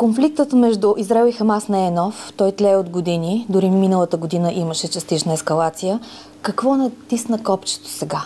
Конфликтът между Израел и Хамас не е нов. Той тлее от години. Дори миналата година имаше частична ескалация. Какво натисна копчето сега?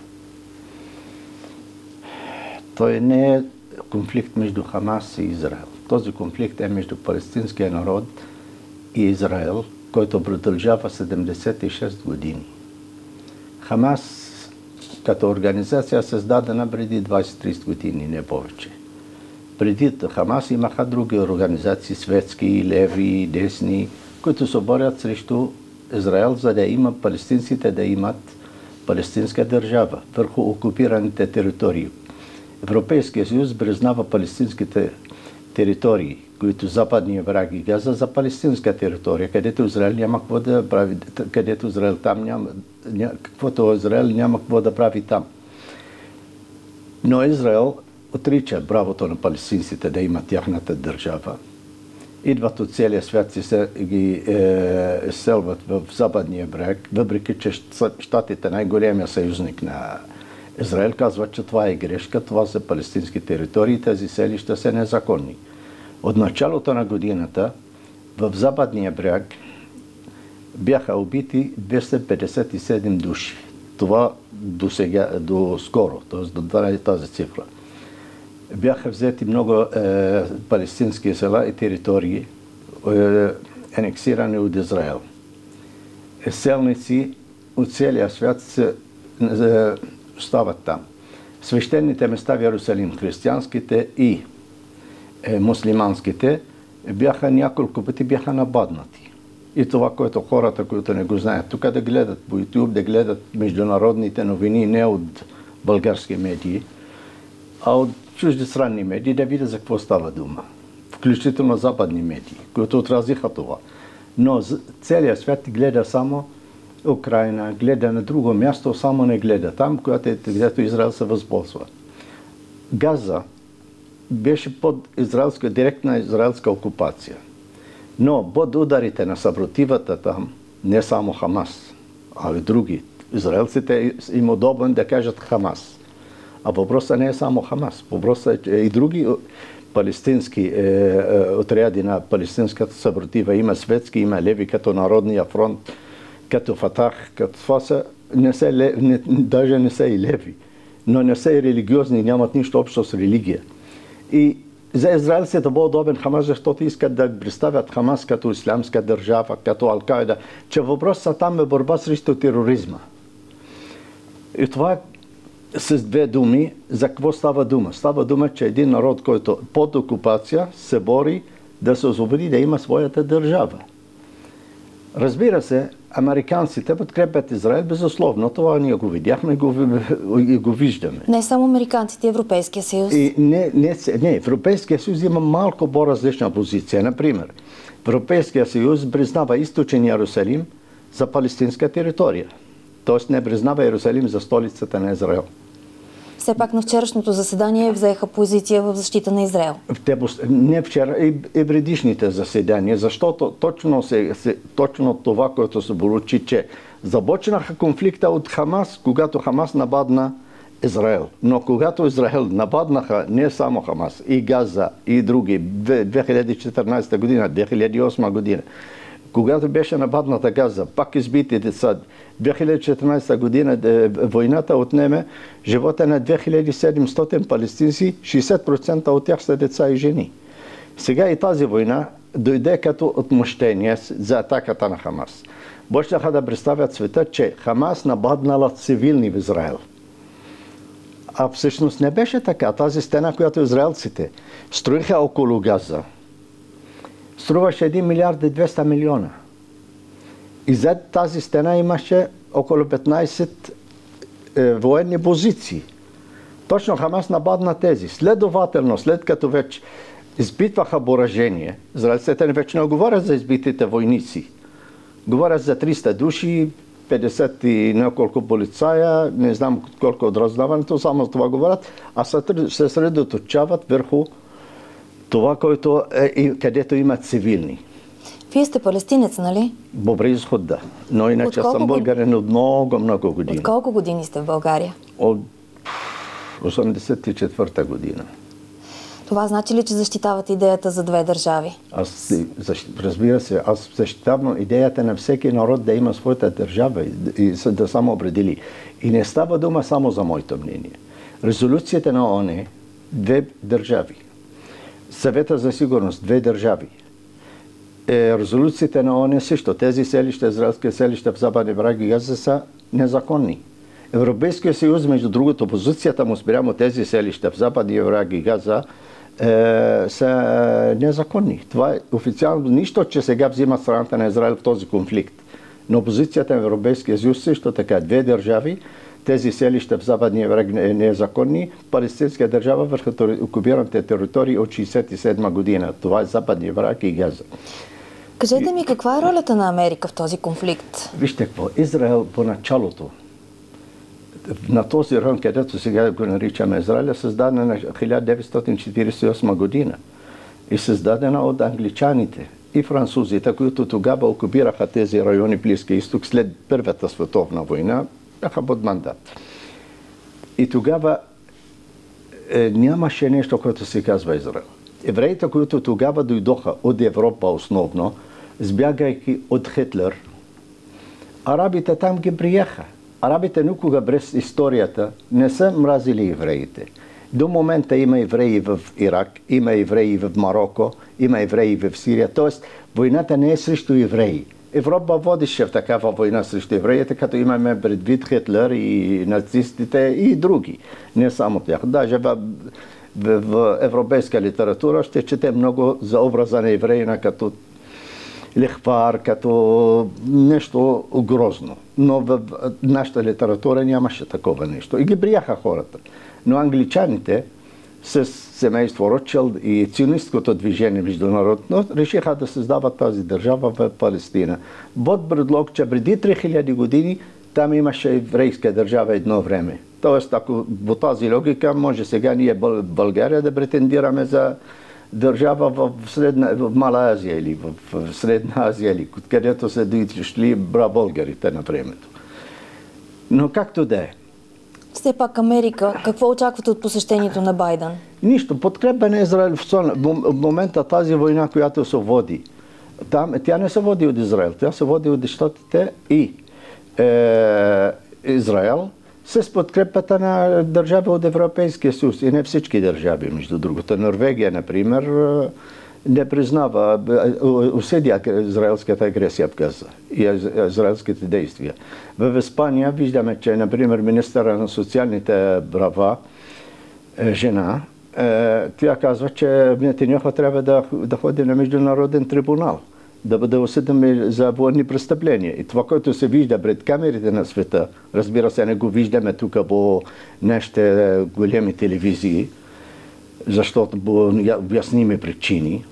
Той не е конфликт между Хамас и Израел. Този конфликт е между палестинския народ и Израел, който продължава 76 години. Хамас като организация е създадена преди 20-30 години, не повече. Преди Хамас имаха други организации, светски, леви, десни, които се борят срещу Израел, за да има палестинците да имат палестинска държава върху окупираните територии. Европейския съюз признава палестинските територии, които западния бряг и Газа, за палестинска територия, където Израел няма какво да прави, където Израел там няма, каквото Израел няма какво да прави там. Но Израел отрича правото на палестинците да имат тяхната държава. Идват от целия свят и се ги селват в западния бряг, въпреки че щатите, най-големия съюзник на Израел, казват, че това е грешка, това са палестински територии, тези селища са незаконни. От началото на годината в западния бряг бяха убити 257 души. Това до скоро, т.е. до тази цифра. Бяха взети много палестински села и територии, анексирани от Израел. Селници от целия свят се остават там. Свещените места в Иерусалим, християнските и муслиманските, бяха няколко пъти нападнати. И това, което хората, които не го знаят, тук да гледат по YouTube, да гледат международните новини, не от български медии, а от чуждестранни медии, да видят за какво става дума. Включително западни медии, които отразиха това. Но целият свят гледа само Украина, гледа на друго място, само не гледа там, където Израел се възползва. Газа беше под директна израелска окупация. Но под ударите на съпротивата там, не само Хамас, а и други. Израелците им удобно да кажат Хамас. А въпросът не е само Хамас. Въпросът е и други палестински отряди на палестинската съпротива. Има светски, има леви, като Народния фронт, като Фатах, като това са, даже не са и леви, но не са и религиозни, нямат нищо общо с религия. И за израелците е по-удобен Хамас, защото искат да представят Хамас като ислямска държава, като Ал-Кайда, че въпросът там е борба срещу тероризма. И това с две думи, за какво става дума? Става дума, че един народ, който под окупация се бори да се освободи, да има своята държава. Разбира се, американците подкрепят Израел безусловно. Това ние го видяхме и го виждаме. Не само американците, Европейския съюз. Не, Европейския съюз има малко по-различна позиция. Например, Европейския съюз признава източен Иерусалим за палестинска територия. Тоест не признава Иерусалим за столицата на Израел. Все пак на вчерашното заседание взеха позиция в защита на Израел. Не вчера, и предишните заседания, защото точно това, което се получи, че започнаха конфликта от Хамас, когато Хамас нападна Израел. Но когато Израел нападнаха не само Хамас, и Газа, и други, 2014 година, 2008 година, когато беше нападната Газа, пак избити деца, 2014 година войната отнеме живота на 2700 палестинци, 60% от тях са деца и жени. Сега и тази война дойде като отмъщение за атаката на Хамас. Почнаха да представят света, че Хамас нападнала цивилни в Израел. А всъщност не беше така. Тази стена, която израелците строиха около Газа, струваше 1 милиард и 200 милиона. И зад тази стена имаше около 15 военни позиции. Точно Хамас нападна тези. Следователно, след като вече изпитваха поражение, израелците вече не говорят за избитите войници. Говорят за 300 души, 50 и няколко полицая, не знам колко от разузнаването, само това говорят, а се средоточават върху това, където имат цивилни. Вие сте палестинец, нали? По произход, да. Но иначе съм българин от много години. От колко години сте в България? От 1984 година. Това значи ли, че защитават идеята за две държави? Разбира се, аз защитавам идеята на всеки народ да има своята държава и да само определи. И не става дума само за моето мнение. Резолюцията на ООН е две държави. Съвета за сигурност две държави. Резолюцията на ООН също. Тези селища, израелски селища в Западен бряг и Газа са незаконни. Европейския съюз, между другото, позицията му спрямо тези селища в Западен бряг и Газа са незаконни. Това е официално нищо, че сега взима страната на Израел в този конфликт. Но позицията на Европейския съюз също така. Две държави, тези селища в Западния бряг е незаконни, палестинска държава върху окупираните територии от 1967 година. Това е Западния бряг и Газа. Кажете ми, каква е ролята на Америка в този конфликт? Вижте какво, Израел по началото, на този район, където сега го наричаме Израел, е създадена на 1948 година и създадена от англичаните и французите, които тогава окупираха тези райони в Близкия изток след Първата световна война, бяха под мандат. И тогава нямаше нещо, което се казва Израел. Евреите, които тогава дойдоха от Европа основно, избягайки от Хитлер, арабите там ги приеха. Арабите никога през историята не са мразили евреите. До момента има евреи в Ирак, има евреи в Марокко, има евреи в Сирия. Тоест, войната не е срещу евреи. Европа водеше в такава война срещу евреите, като имаме предвид Хитлер и нацистите и други. Не само тях. Даже в европейска литература ще чете много за образа на евреина като лихвар, като нещо грозно. Но в нашата литература нямаше такова нещо. И ги приеха хората. Но англичаните с семейство Ротшилд и ционисткото движение международно решиха да създават тази държава в Палестина. Под предлог, че преди 3000 години там имаше еврейска държава едно време. Тоест, ако по тази логика може сега ние в България да претендираме за държава в Мала Азия или в Средна Азия, или където са дошли българите на времето. Но както да е. Все пак Америка, какво очаквате от посещението на Байден? Нищо. Подкрепа на Израел в момента тази война, която се води. Тя не се води от Израел, тя се води от Щатите и Израел с подкрепата на държави от Европейския съюз и не всички държави, между другото. Норвегия, например, не признава, осъди израелската агресия в Газа и израелските действия. В Испания виждаме, че, например, министъра на социалните права, жена, тя казва, че Нетаняху трябва да ходи на международен трибунал, да бъде осъден за военни престъпления. И това, което се вижда пред камерите на света, разбира се, не го виждаме тук по нашите големи телевизии, защото по обясними причини.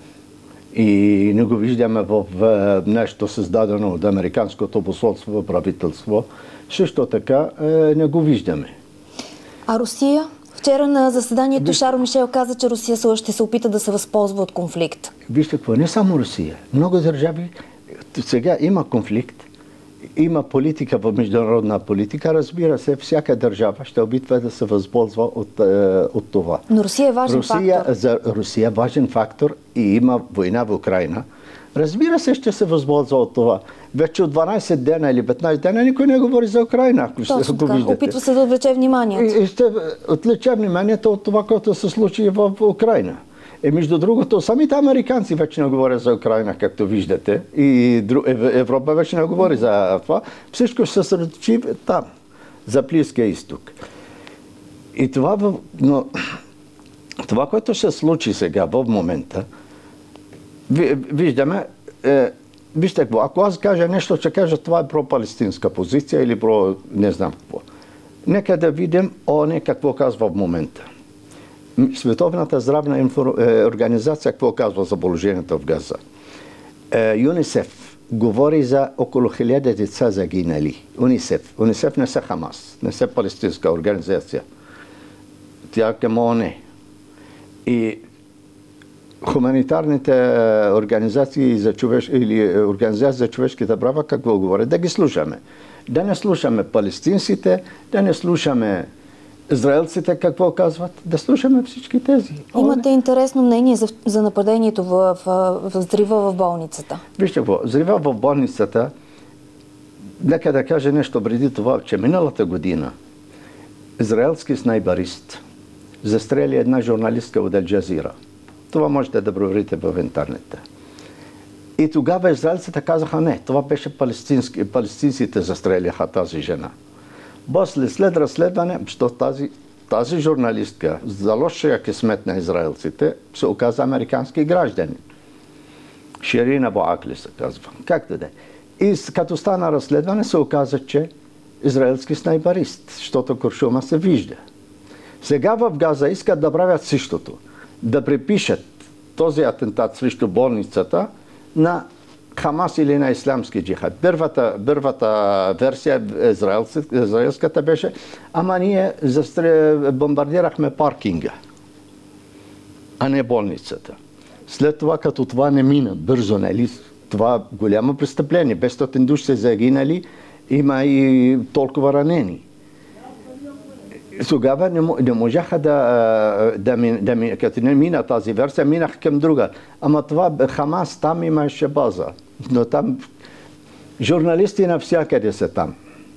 И не го виждаме в нещо създадено от американското посолство, правителство. Също така не го виждаме. А Русия? Вчера на заседанието Шарл Мишел каза, че Русия ще се опита да се възползва от конфликт. Вижте какво, не само Русия. Много държави, сега има конфликт, има политика в международна политика, разбира се, всяка държава ще опитва да се възползва от това. Но Русия е важен фактор. За Русия е важен фактор и има война в Украйна. Разбира се, ще се възползва от това. Вече от 12 дена или 15 дена никой не говори за Украйна. Точно така. Опитва се да отвлече вниманието. И ще отвлече вниманието от това, което се случи в Украйна. Между другото, самите американци вече не говорят за Украйна, както виждате. И Европа вече не говори за това. Всичко ще се съсредоточи там, за Близкия изток. И това, което ще случи сега, в момента, виждаме, вижте какво, ако аз кажа нещо, ще кажа, това е про-палестинска позиция или про не знам какво. Нека да видим ООН какво казва в момента. Световната здравна организация какво казва за положението в Газа. ЮНИСЕФ говори за около 1000 деца загинали. ЮНИСЕФ не са Хамас, не са палестинска организация. Тя е към ООН. И хуманитарните организации или организации за човешките права какво говорят? Да ги слушаме. Да не слушаме палестинците, да не слушаме Израелците какво казват? Да слушаме всички тези. Имате интересно мнение за нападението в взрива в болницата? Вижте какво, взрива в болницата, нека да кажа нещо преди това, че миналата година израелски снайперист застрели една журналистка от Ал Джазира. Това можете да проверите в интернета. И тогава израелците казаха не, това беше палестинците застреляха тази жена. После след разследване, що тази журналистка, за лошия късмет на израелците, се оказа американски гражданин. Ширин Абу Акли се казва. Както да е. И като стана разследване, се оказа, че израелски снайперист, защото куршума се вижда. Сега в Газа искат да правят същото. Да припишат този атентат срещу болницата на Хамас или на ислямски джихад. Първата версия израелската беше, ама ние бомбардирахме паркинга, а не болницата. След това, като това не мина бързо, нали, това голямо престъпление, 500 души са загинали, има и толкова ранени. Тогава не можаха като не мина тази версия, минах към друга. Ама това Хамас, там имаше база. Но там журналисти навсякъде са там.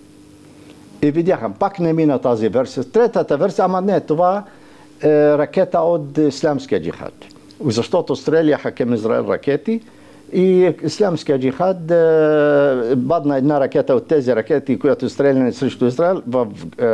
И видяха, пак не мина тази версия. Третата версия, ама не, това е ракета от ислямския джихад. Защото стреляха към Израел ракети и ислямския джихад бадна една ракета от тези ракети, която стреляне срещу Израел в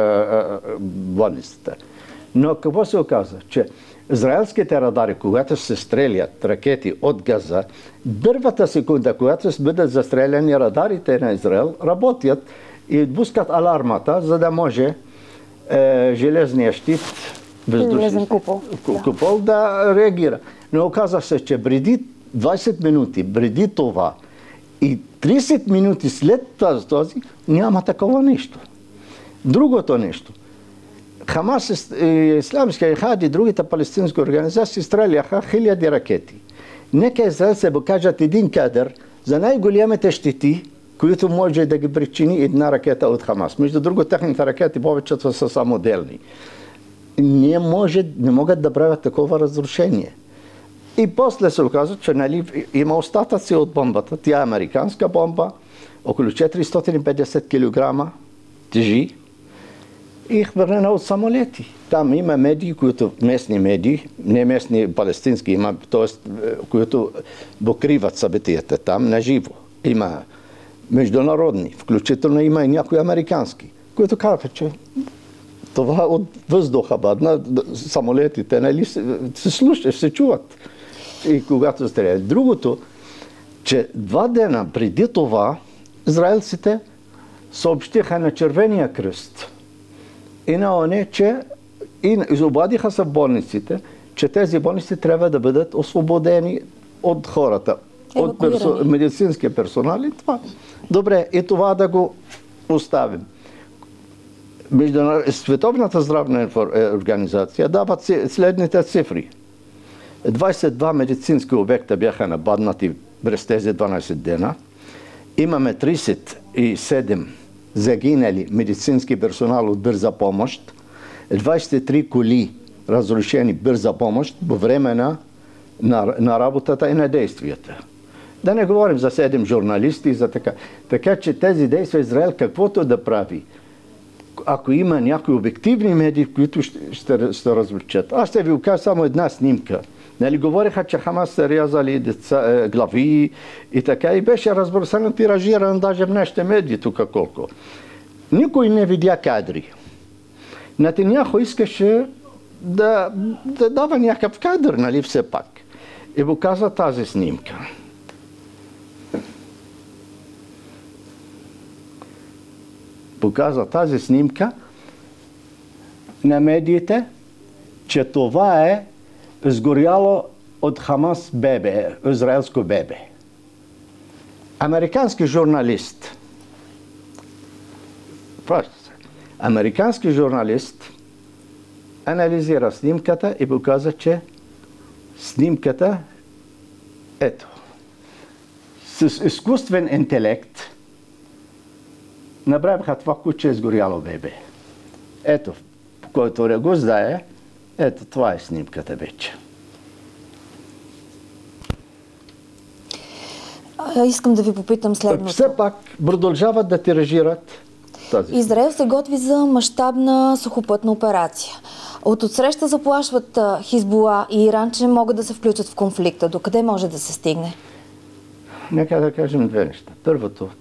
болницата. Но какво се оказа? Че израелските радари, когато се стрелят ракети от Газа, първата секунда, когато се бъдат застреляни радарите на Израел, работят и пускат алармата, за да може железния щит, въздушен купол да реагира. Но оказа се, че преди 20 минути преди това и 30 минути след този няма такова нещо. Другото нещо. Хамас, исламския джихад и другите палестински организации стреляха хиляди ракети. Нека израелците покажат един кадър за най-големите щети, които може да ги причини една ракета от Хамас. Между друго, техните ракети повечето са самоделни. Не могат да правят такова разрушение. И после се оказа, че нали, има остатъци от бомбата. Тя е американска бомба, около 450 кг тежи и хвърлена от самолети. Там има медии, които местни медии, не местни палестински, има, т.е. които покриват събитията там на живо. Има международни, включително има и някои американски, които казаха, че това от въздуха падна, самолетите нали, се слушат, се чуват. И когато стрелят. Другото, че 2 дена преди това израелците съобщиха на Червения кръст и на ОНЕ, че изобадиха се в болниците, че тези болници трябва да бъдат освободени от хората, от медицинския персонал и това. Добре, и това да го оставим. Световната здравна организация дава следните цифри. 22 медицински обекта бяха нападнати през тези 12 дена. Имаме 37 загинали медицински персонал от бърза помощ, 23 коли разрушени бърза помощ по време на работата и на действията. Да не говорим за 7 журналисти и за така. Така че тези действия Израел каквото да прави, ако има някои обективни медии, които ще различат. Аз ще ви окажа само една снимка. Нали, говориха, че Хамас са рязали глави и така. И беше разбърсано, тиражиран даже в нашите медии тук колко. Никой не видя кадри. Нетаняху искаше да дава някакъв кадър, нали, все пак. И показа тази снимка. Показа тази снимка на медиите, че това е сгоряло от Хамас бебе, израелско бебе. Американски журналист, анализира снимката и показа, че снимката, ето, с изкуствен интелект направиха това куче сгоряло бебе. Ето, Който не го знае, ето това е снимката вече. Искам да ви попитам следното. Все пак продължават да тиражират тази. Израел се готви за мащабна сухопътна операция. От отсреща заплашват Хизбула и Иран, че могат да се включат в конфликта. Докъде може да се стигне? Нека да кажем две неща. Първото,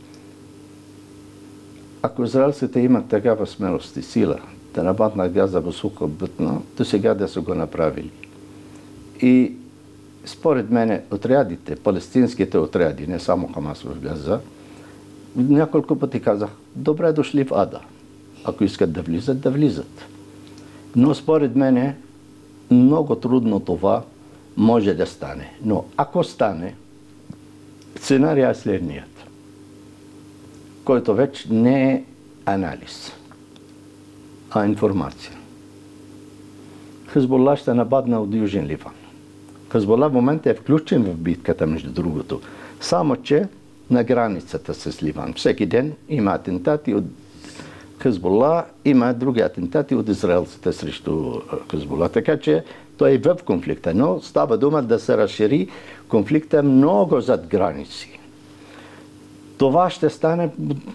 ако израелците имат такава смелост и сила да нападнат Газа в сухопътно, до сега да са го направили. И според мен отрядите, палестинските отряди, не само Хамас в Газа, няколко пъти казах, добре дошли в ада. Ако искат да влизат, да влизат. Но според мен много трудно това може да стане. Но ако стане, сценария е следният, който вече не е анализ, а информация. Хизбула ще нападне от Южен Ливан. Хизбула в момента е включен в битката, между другото. Само, че на границата с Ливан. Всеки ден има атентати от Хизбула, има други атентати от израелците срещу Хизбула. Така че той е в конфликта. Но става дума да се разшири конфликта много зад граници. Това ще стане,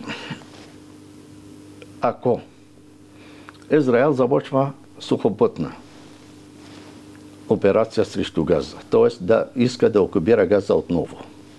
ако Израел започва сухопътна операция срещу Газа. Т.е. да иска да окупира Газа отново.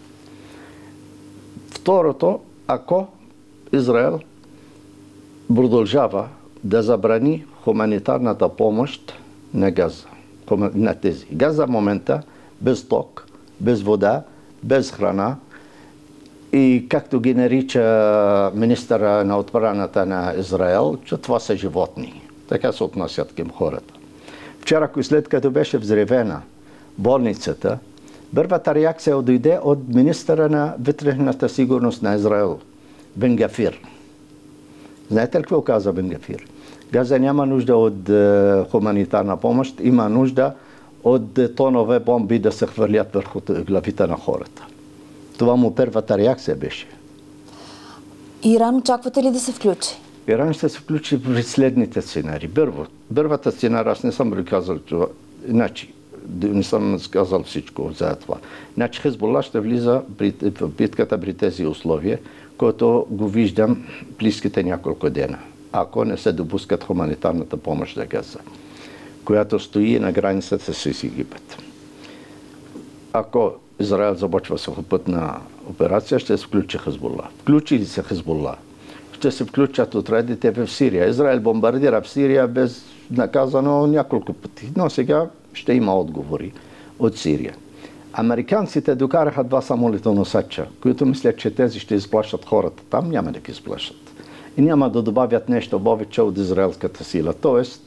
Второто, ако Израел продължава да забрани хуманитарната помощ на Газа. На тези. Газа в момента без ток, без вода, без храна и както ги нарича министъра на отбраната на Израел, че това са животни. Така се отнасят към хората. Вчера, след като беше взривена болницата, първата реакция дойде от министъра на вътрешната сигурност на Израел, Бен Гафир. Знаете ли какво каза Бен Гафир? Газа няма нужда от хуманитарна помощ, има нужда от тонове бомби да се хвърлят върху главите на хората. Това му първата реакция беше. Иран очаквате ли да се включи? Иран ще се включи в следните сценарии. Първата сценария, аз не съм казал това, иначе не съм сказал всичко за това. Значи Хизбула ще влиза в битката при тези условия, което го виждам близките няколко дена, ако не се допускат хуманитарната помощ за Газа, която стои на границата с Египет. Ако Израел започва сухопътна операция, ще се включи Хизбула. Включи ли се Хизбула? Ще се включат отрядите в Сирия. Израел бомбардира в Сирия безнаказано няколко пъти, но сега ще има отговори от Сирия. Американците докараха 2 самолетоносача, които мислят, че тези ще изплашат хората. Там няма да ги изплашат. И няма да добавят нещо повече от израелската сила. Тоест,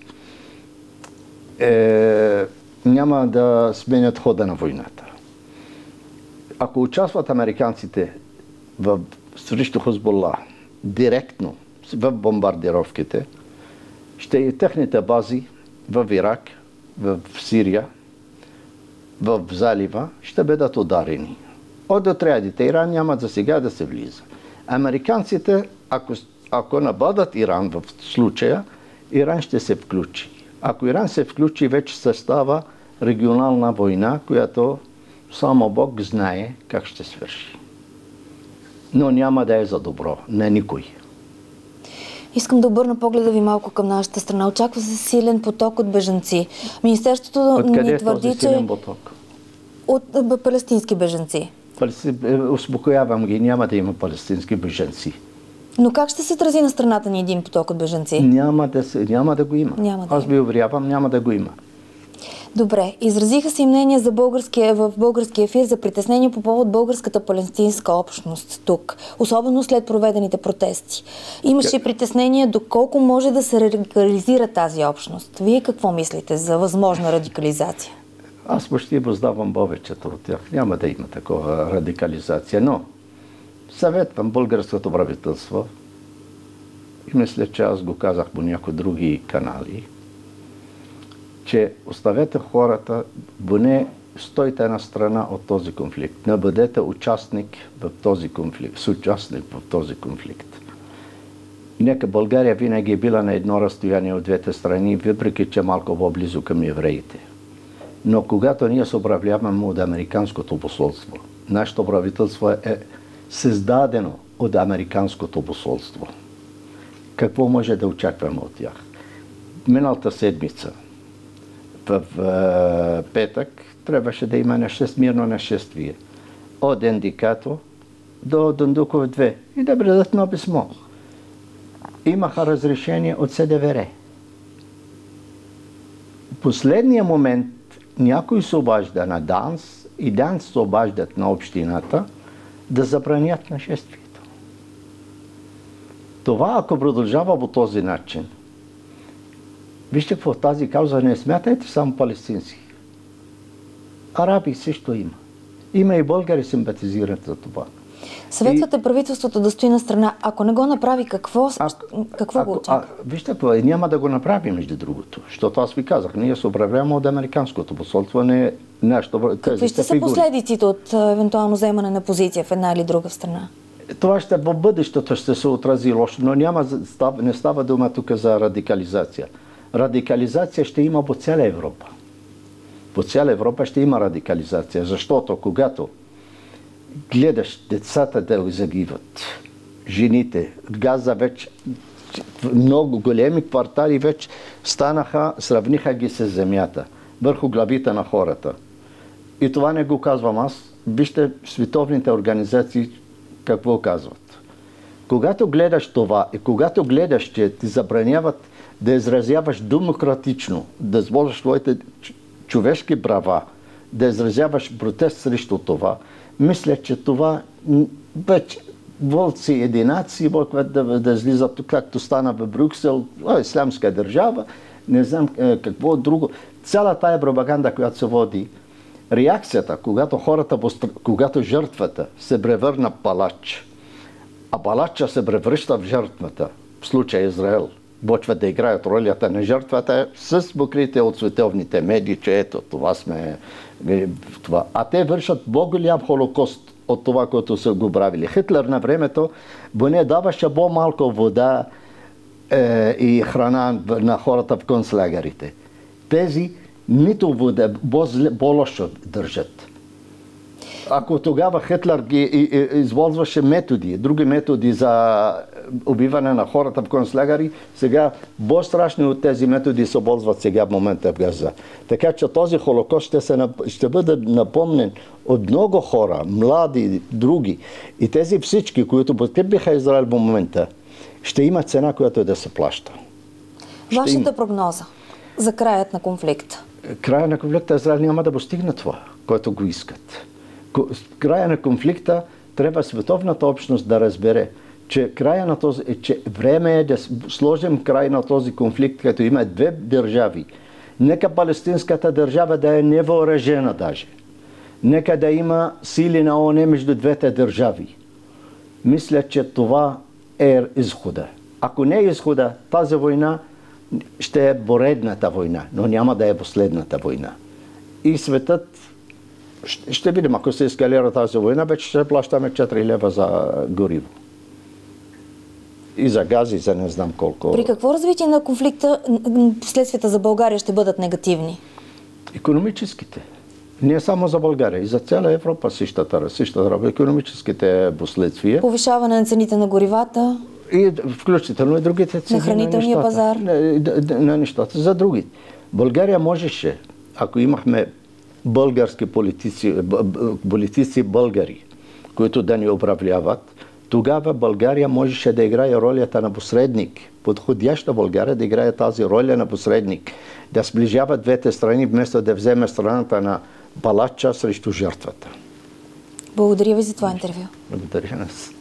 няма да сменят хода на войната. Ако участват американците срещу Хизбула директно в бомбардировките, ще и техните бази в Ирак, в Сирия, в залива ще бъдат ударени. От отрядите Иран няма за сега да се влиза. Американците, ако нападат Иран в случая, Иран ще се включи. Ако Иран се включи, вече се става регионална война, която само Бог знае как ще свърши. Но няма да е за добро на никой. Искам да обърна погледа ви малко към нашата страна. Очаква се силен поток от бежанци. Министерството ни твърди, че... силен поток? От палестински бежанци. Успокоявам ги, няма да има палестински бежанци. Но как ще се отрази на страната ни един поток от бежанци? Няма да го има. Аз ви уверявам, няма да го има. Добре, изразиха се и мнения в българския ефир за притеснение по повод българската палестинска общност тук, особено след проведените протести. Имаше притеснение доколко може да се радикализира тази общност. Вие какво мислите за възможна радикализация? Аз почти познавам повечето от тях. Няма да има такова радикализация, но съветвам българското правителство и мисля, че аз го казах по някои други канали, че оставете хората, поне стойте на страна от този конфликт. Не бъдете участник в този конфликт, съучастник в този конфликт. Нека България винаги е била на едно разстояние от двете страни, въпреки че малко по-близо към евреите. Но когато ние се управляваме от американското посолство, нашето правителство е създадено от американското посолство. Какво може да очакваме от тях? Миналата седмица, в петък, трябваше да има мирно нашествие от Ендикато до Дондуков 2 и да предадат едно писмо. Имаха разрешение от СДВР. В последния момент някой се обажда на ДАНС и ДАНС се обаждат на общината да забранят нашествието. Това, ако продължава по този начин, вижте какво тази кауза не смятайте само палестинци. Араби също има. Има и българи симпатизират за това. Съветвате правителството да стои на страна. Ако не го направи, какво го очаква? Вижте, няма да го направи, между другото. Защото аз ви казах, ние се управляваме от американското посолство, не нашето. Какви ще са последиците от евентуално вземане на позиция в една или друга страна? Това ще в бъдещето ще се отрази лошо, но не става дума тук за радикализация. Радикализация ще има по цяла Европа. По цяла Европа ще има радикализация, защото когато гледаш децата да загиват, жените, Газа вече, много големи квартали вече станаха, сравниха ги с земята, върху главите на хората. И това не го казвам аз, вижте световните организации какво казват. Когато гледаш това и когато гледаш, че ти забраняват да изразяваш демократично, да използваш своите човешки права, да изразяваш протест срещу това, мисля, че това вече вълци единаци, да излизат, както стана в Брюксел, ислямска държава, не знам какво друго. Цяла тая пропаганда, която се води, реакцията, когато жертвата се превърна палач, а палача се превръща в жертвата, в случая Израел, почват да играят ролята на жертвата с покритие от световните медии, че ето това сме това. А те вършат по-голям холокост от това, което са го правили. Хитлер на времето поне даваше по-малко вода и храна на хората в концлагерите. Тези нито вода, по-лошо държат. Ако тогава Хитлер ги използваше методи, други методи за убиване на хората в концлагери, сега по-страшни от тези методи се ползват сега в момента в Газа. Така че този холокост ще бъде напомнен от много хора, млади, други. И тези всички, които подкрепиха Израел в момента, ще има цена, която да се плаща. Вашата прогноза за краят на конфликта? Края на конфликта Израел няма да постигне това, което го искат. Края на конфликта трябва световната общност да разбере, че време е да сложим край на този конфликт, като има две държави. Нека палестинската държава да е невъоръжена даже. Нека да има сили на ООН между двете държави. Мисля, че това е изхода. Ако не е изхода, тази война ще е поредната война, но няма да е последната война. И светът ще видим, ако се ескалира тази война, вече ще плащаме 4 лева за гориво. И за газ, и за не знам колко. При какво развитие на конфликта последствията за България ще бъдат негативни? Икономическите. Не само за България, и за цяла Европа същата икономическите последствия. Повишаване на цените на горивата. И включително и другите цени на хранителния пазар. На нещата. За други. България можеше, ако имахме български политици българи, които да ни управляват, тогава България можеше да играе ролята на посредник. Подходяща България да играе тази роля на посредник. Да сближава двете страни, вместо да вземе страната на палача срещу жертвата. Благодаря ви за това интервю. Благодаря нас.